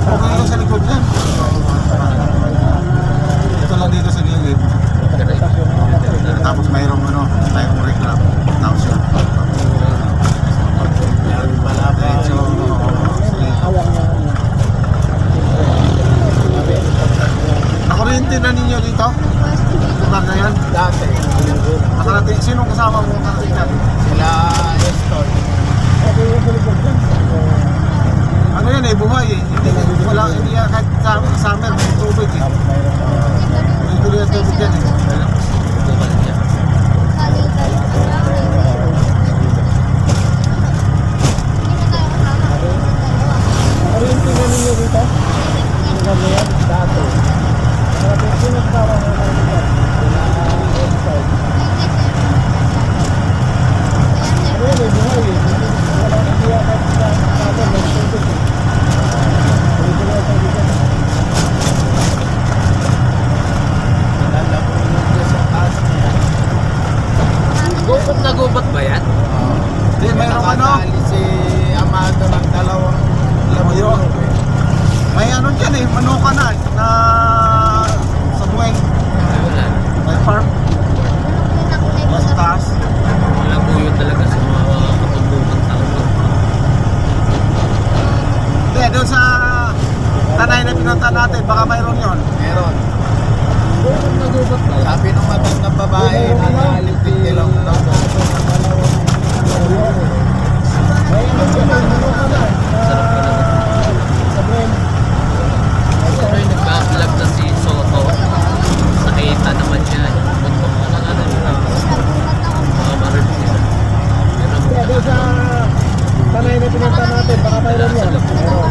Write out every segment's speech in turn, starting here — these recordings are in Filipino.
Okay lang sa likod yan. Ito lang dito sa gilid. Tapos mayroong mayroong reclam. Tapos yun. Nakuryente na ninyo dito? Lugar na yan? Dati. Nakarating, sinong kasama mo nakarating yan? Sila Estor. Ano yan eh, buhay eh. Hindi yan kahit summer, may tubig eh. May tuloy ang tubig yan eh. Kuryente na ninyo dito? Lugar na yan? Dati. Sino kasama mo nakarating? Sila Estor. Ano yan eh, buhay eh. Wala hindi yan kahit summer, may tubig eh. Gubat na gubat ba yan? Hindi, mayroong ano? Si Amado ng dalawang Lamuyo. May ano dyan eh, manuka na eh, na sa buweng. Wala. May farm. Sa taas. Wala po yun talaga sa mga katubukan tao. Hindi, doon sa tanay na pinunta natin, baka mayroon yun. meron. Gubat na gubat ba yan? Sabi ng matandang babae na nalipit-ilong daw po. Pero yung nagka-vlog na si Soto, nakita naman siya. Buntok ka na nga na nila. Mga marunong nila. Doon sa tanay na pinunta natin, baka mayroon yan. Meron.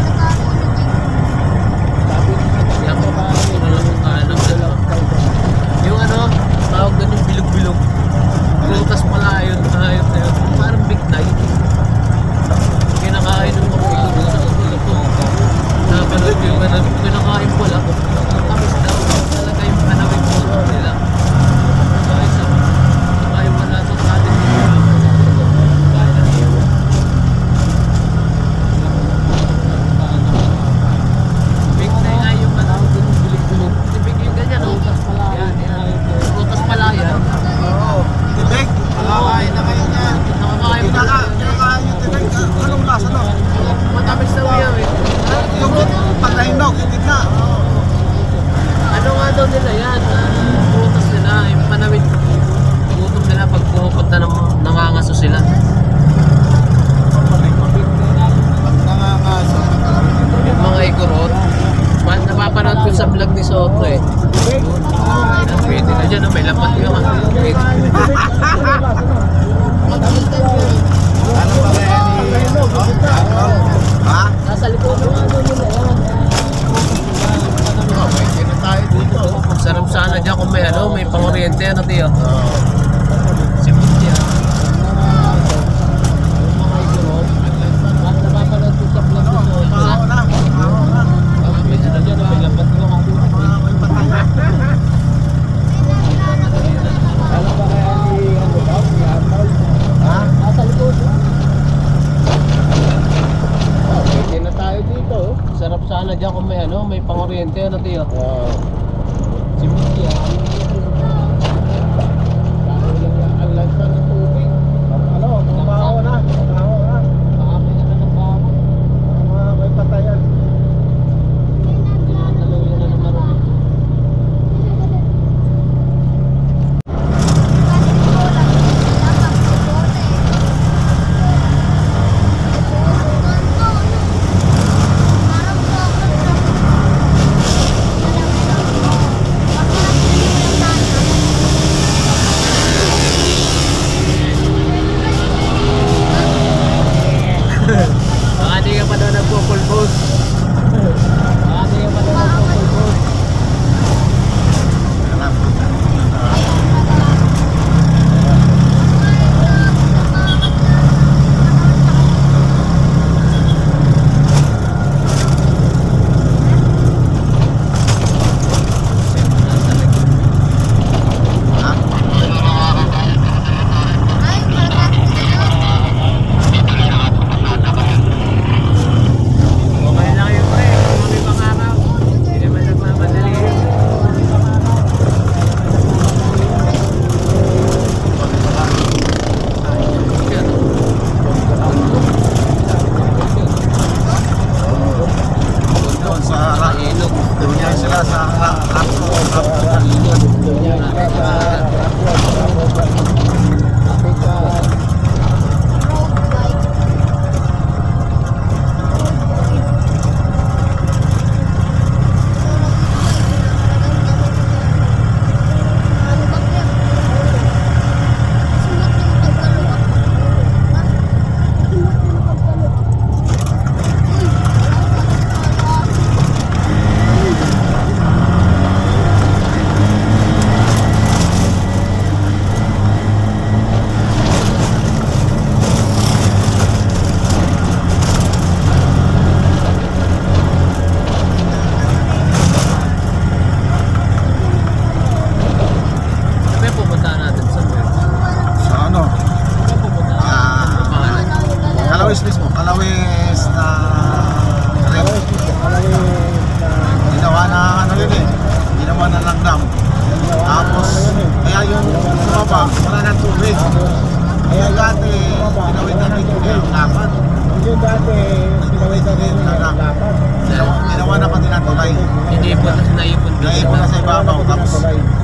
Sabi ng matandang babae, yung ano, tawag doon yung bilog-bilog. Prutas pala yun, ayun na yun. Parang big night. Kinakain ng mga bilog sa ulo ko. Napanood yung kinakain pala. Ang tamis daw. Talaga yung panawin po nila. Kaya sa kaya wala ito sa atin. Kaya na yun. Big na nga yung ano, yung bilog-bilog. Big yung ganyan, no? Prutas pala yan. oo. Tibig. Nakakain na ngayon yan. Nakakain mo. Kinakain yung tibig. Anong lasa no? Matamis daw yan eh. Yung pag nahinog, yung gitna. Ano nga daw nila yan? Prutas nila, yung panawin. Gutom nila pag pupunta ng nangangaso sila. Pag nangangaso. Yung mga igorot. Napapanood ko sa vlog ni Soto eh. Pwede na dyan, may lapat yung mga. Ano ba kaya ni Ha? Nasa likod ng ano nila yan. Pwede na tayo dito. Sarap sana dyan kung may ano, may pang-oriente ano tiyo. Si Putya. Mga igorot. Napapanood ko sa vlog ni Soto. Mahaw na. Mahaw na. Pwede na dyan, may lapat yung mga. May pataya. Ano ba kaya ni ano daw? Ni Arnold? Ha? Nasa likod. Pwede na tayo dito. Sarap sana dyan kung may ano, may pang-oriente ano tiyo. Si Putya. Ang lansa ng tubig. Ano? Mahaw na. Mahaw na. Makapay na ng bawang. May patayan. Dinadalaw yan na naman.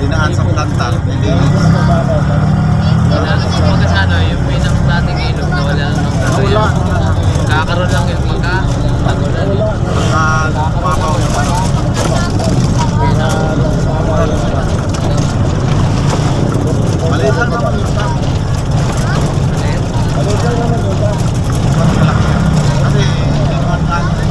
dinaan sa planta, nilinis. Pagka sa ano, yung pinang-dating ilog na wala nang Wala. kakaroon lang yung magka-tagulan. Mabaw yung ano. Maliit lang naman yung tao. Kasi hindi naman kanya.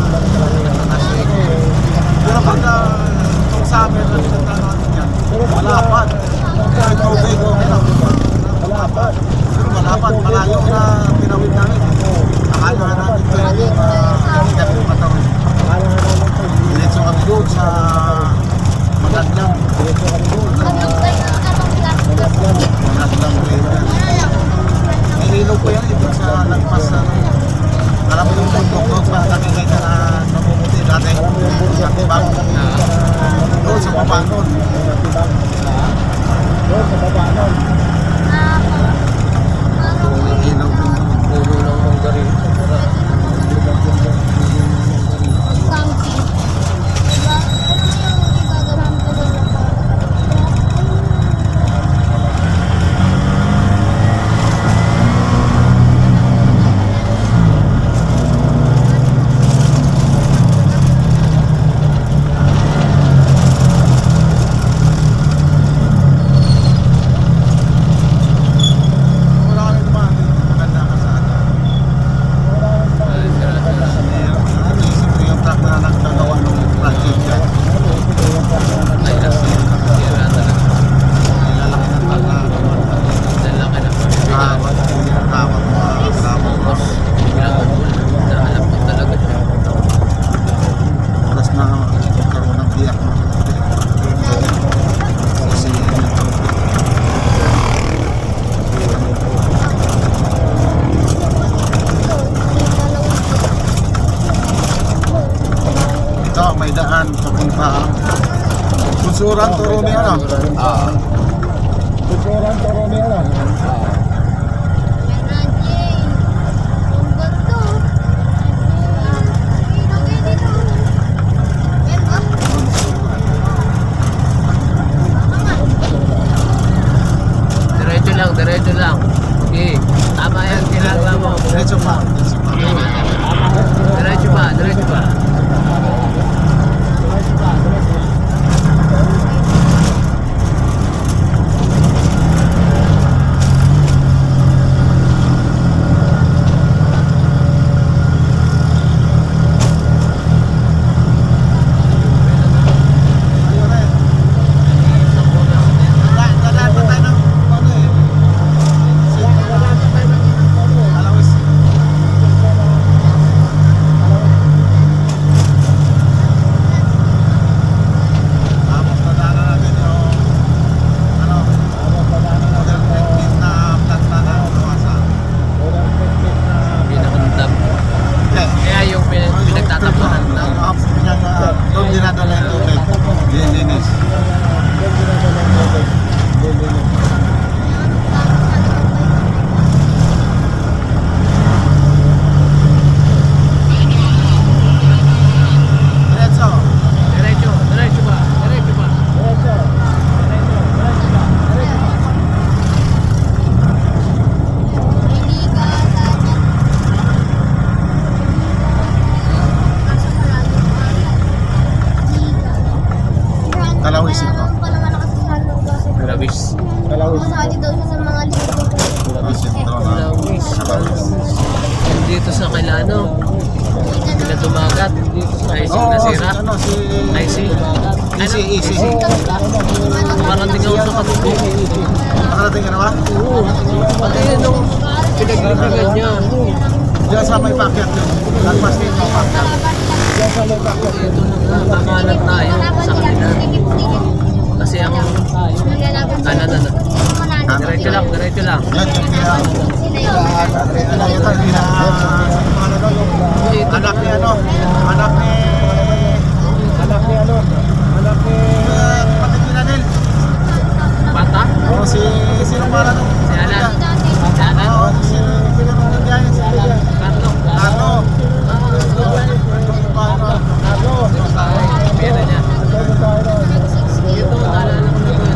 Pero pagka itong sa amin, nagsalita natin yan, malapad. Kaya tubig, okay lang. Malapad. Pero malapad, malayo na pinawid namin. Akala nga natin ito yung ganito matawid. Diretso kami doon sa Magandang. Magandang river. May ilog po yan ito sa lagpas na alam mo yung bundok doon sa nakikay ka na namumuti dati. Sa tibag. Doon sa baba doon. Doon sa baba nun. Ilog doon. Puro ng manggarin. Wala kami naman. Maganda ka sa atin. Siyempre yung truck na nagagawa ng project dyan. Ay, sira talaga. Nilalaki ng truck na Lalaki na pa. tawag. Tinatawag mga kasama. Tapos, pinakabul. Nahanap ko talaga siya. Oras na magkaroon ng biyak. Kasi ito may daan papunta Bunsuran, Turumi ano? Bunsuran, Turumi ano? Diretso lang. Okay. Tama yan, ginagawa mo. Diretso pa. Diretso pa. Calawis. Masali daw siya sa mga libo. Dito sa Kilano, sila dumagat. IC Oo, nasira. si IC. EC. Nakarating ako sa Katubo. Nakarating ka na ba? Oo. Pati nung pinaglibingan niya. Diyan sa may packet yun. Lagpas dito ang packet. Ito na kakalat tayo sa kanila. Kasi ang kanan. Diretso lang. Yan, yung kaya anak ni ano? Anak ni kapatid ni Nanel. Bata? O sino pala nung? Si Alan. Oo, sino nung diyan? Carlo. Carlo. Pera niya. Ito, naalala ko na ito.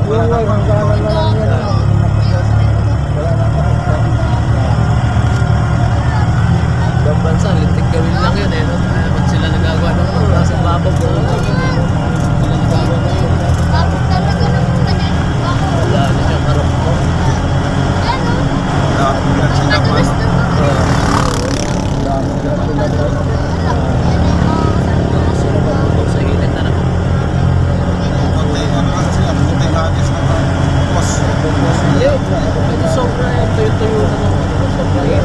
Wala na pa. hangganan na lang yan. Wala na pa. Ibang bansa, lintik gawin lang yun eh. No? Pag sila nagagawa ng mga sa babag ko. Sila nagagawa ng mga wala na siyang harap ko. Dapat sila pa. Sa init na naman. Puti, ano kasi sila, puti lagis na bus. Hindi, medyo sobra yan. Tuyo-tuyo na naman. Sobra yan.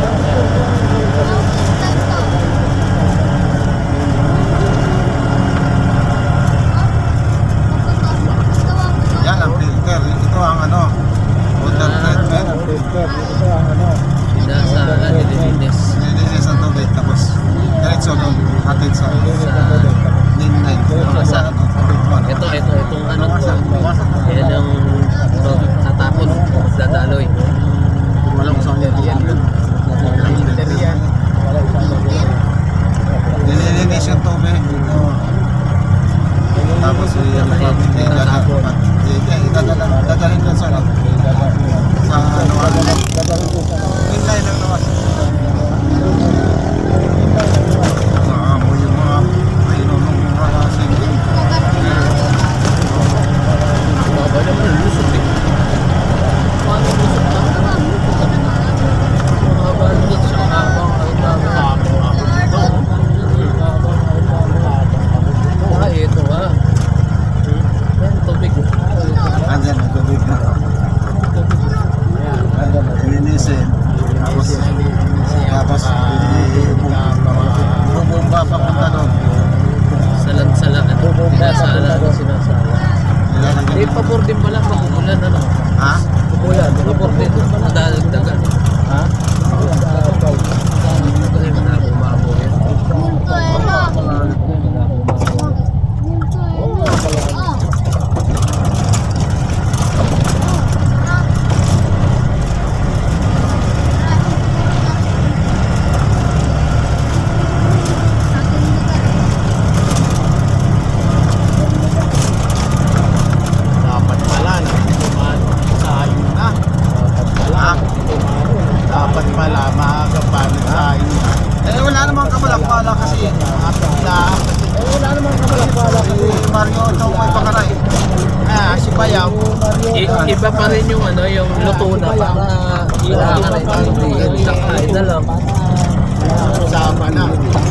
Yan ang filter. Ito ang ano, water treatment. Ito ang ano. Sinasala, nililinis. Nilinis ang tubig tapos diretso doon hatid sa main line. Sa ano, Itong ano to. Yan ang tatapon. Dadaloy. walang sa yan. Nililinis yung tubig. Tapos dadalhin doon sa ano. Sa ano, main line lang naman. Naamoy yung mga pinunong mga singing. Baba naman, lusot eh. Paano lusot na? Mahaba lusot siya. Habang ito ha. Yan, tubig. Andyan, may tubig na. Linisin. Tapos bubumba papunta doon. Salan-salan. Sinasala. Hindi, pabor din pala. Makukulan, ano? Ha? Makukulan. Pabor din. Madalagdagan. Ha? Kasi manabumabo yan. Dapat pala na. Sayang na. Dapat pala maaga pa nagsahin na. Eh wala namang kabalak-bala kasi Wala namang kamalakbala si kasi. Mario ito may pangaray. Si Bayaw. Iba pa rin yung ano, yung luto na para ilangan rin. Hindi, kakain na lang. Sama na.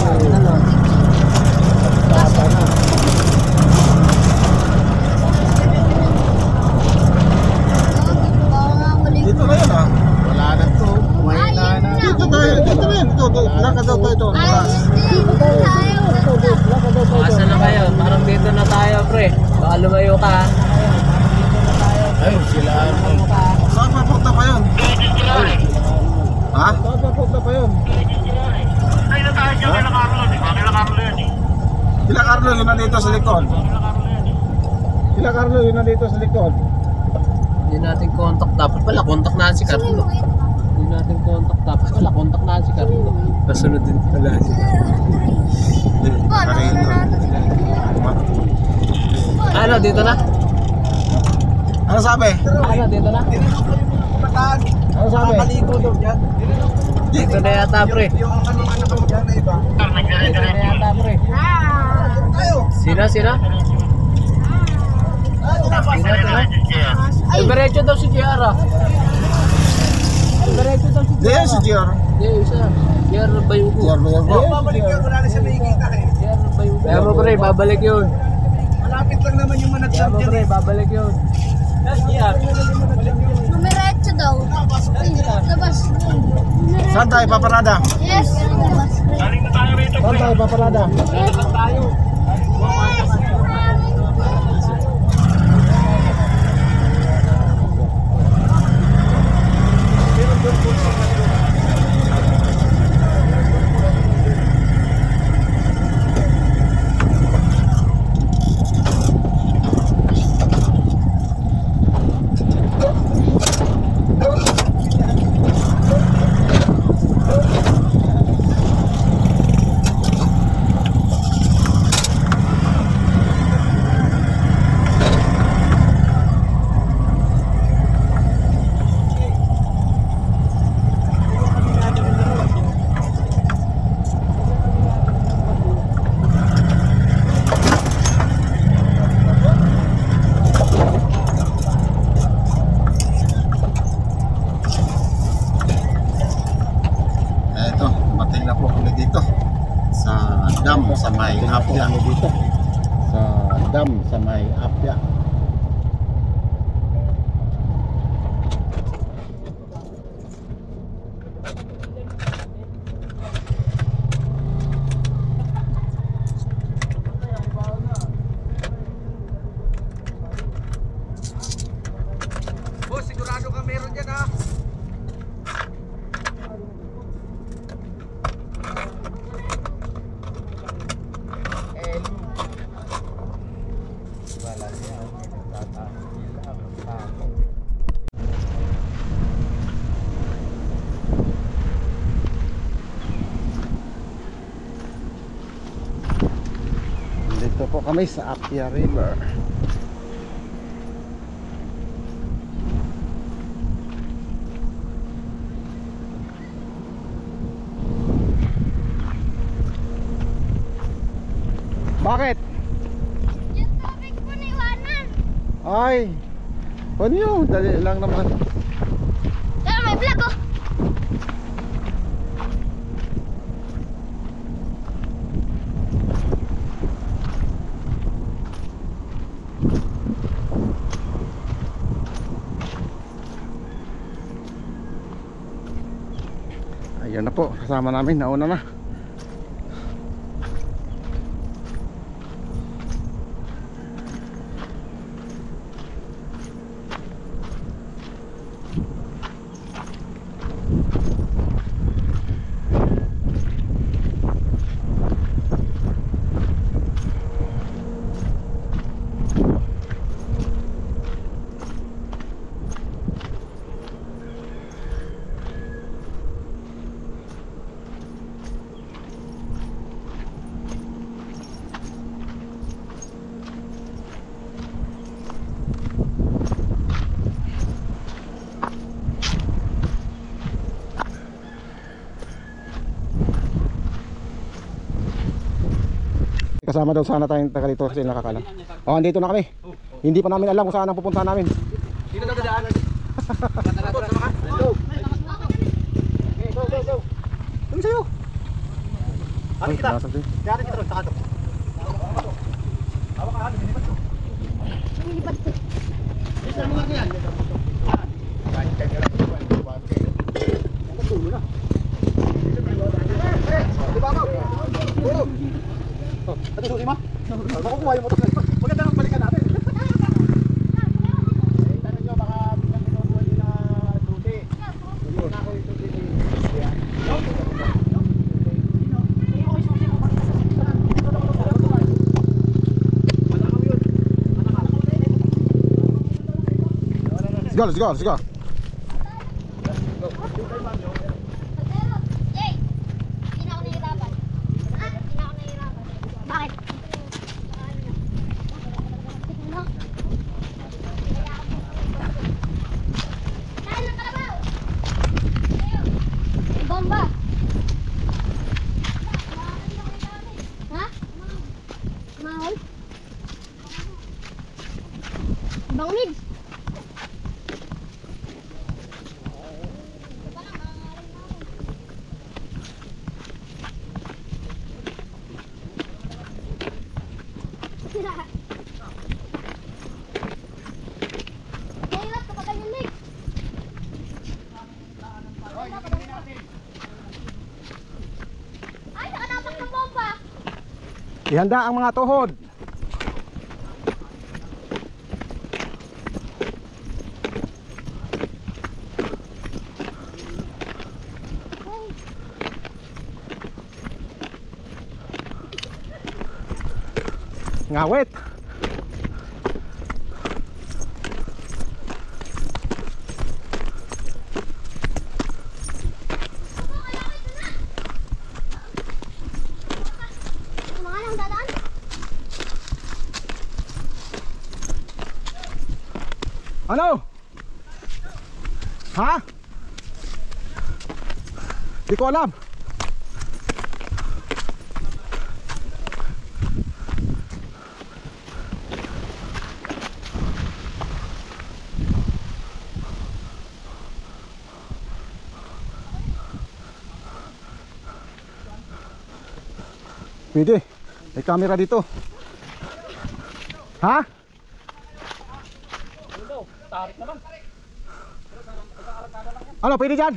Dito na yun ah. Wala na to. Mahina na. Dito tayo. Dito na yun. Nakadaw tayo ito. Asa na kayo? Parang dito na tayo, pre. Baka lumayo ka. Ay, sila ano. Saan papunta pa yun? Ha? Saan papunta pa yun? Kila Carlo yun nandito sa likod. Sila Carlo, yun nandito sa likod. Hindi natin contact. Dapat pala, contact na si Carlo. Hindi natin contact. Dapat pala, contact na si Carlo. Pasunod din pala siya. Ano, dito na? Ano sabi? Ano, dito na? Ano sabi? Dito na yata, pre. Dito na yata, pre. Sina? Sina? Diretso daw si Kiara. Diretso daw si Hindi yan si Gior. Hindi, isa. Kiara Bayugo. Gior ba yun? Babalik yun, wala na siya makikita eh. Kiara Bayugo. Kaya mo, pre, babalik yun. Malapit lang naman yung Kaya managsam mo, dyan pre, eh. babalik yun. Numeretso daw. Labas. Saan tayo paparada? Yes. Labas. Saan tayo paparada? Apia. Boss, sigurado ka meron dyan ha. Dito po kami sa Apia River. Bakit? Yung tubig po na iwanan. Ay, ano yun? Dali lang naman. Pero may vlog oh. Ayan na po, kasama namin, nauna na. Kasama daw sana tayong taga dito kasi nakakalam. Oh, andito na kami. Hindi pa namin alam kung saan ang pupuntahan namin. Dito daw dadaanan. Tara, sama ka. Go. Go, go, go. Ano sa'yo? Ano kita? Kaya kita ron, saka to. Hawak ka, lumilipat to. Lumilipat to. Isa mo nga yan. Kahit ka lang ito. Ang tulo na. Di ba ako? Tulog. Ito susi mo? Makukuha yung motor na ito. Maganda nang balikan natin. Tanong nyo, baka biglang kinukuha nyo na susi. Hindi na ako yung susi. Let's go, let's go, let's go. Jay, hindi na ako nahihirapan. Ha? Hindi na ako nahihirapan. Bakit? Ano? Kain ng kalabaw! Bomba! Ha? Mahal? Ibang needs? Mahirap kapag ganyan, Nick. Ay, nakanapak ng bomba. Ihanda ang mga tuhod. Ngawit. Mga lang dadaan. Ano? Ha? Di ko alam. Pwede. May camera dito. Ha? Ano, pwede dyan?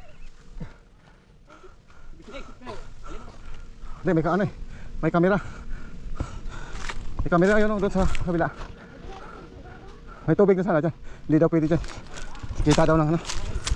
Hindi, may ano eh. May camera. May camera ayun doon sa kabila. May tubig na sana dyan. Hindi daw pwede dyan. Kita daw ng ano.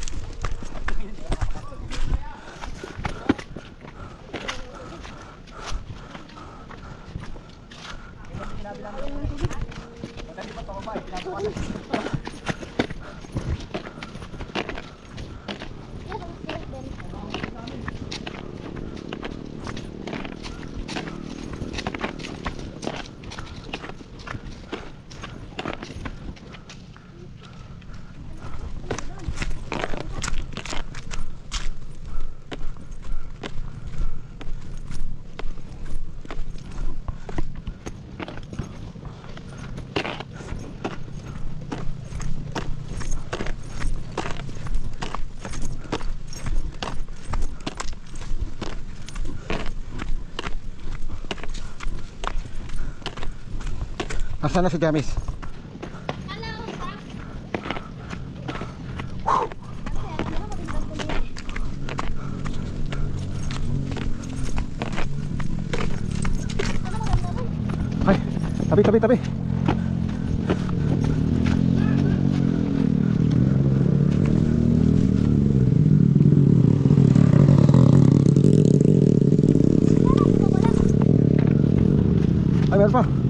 Nasaan na si Jamis? Ay, tabi. Ay, meron pa.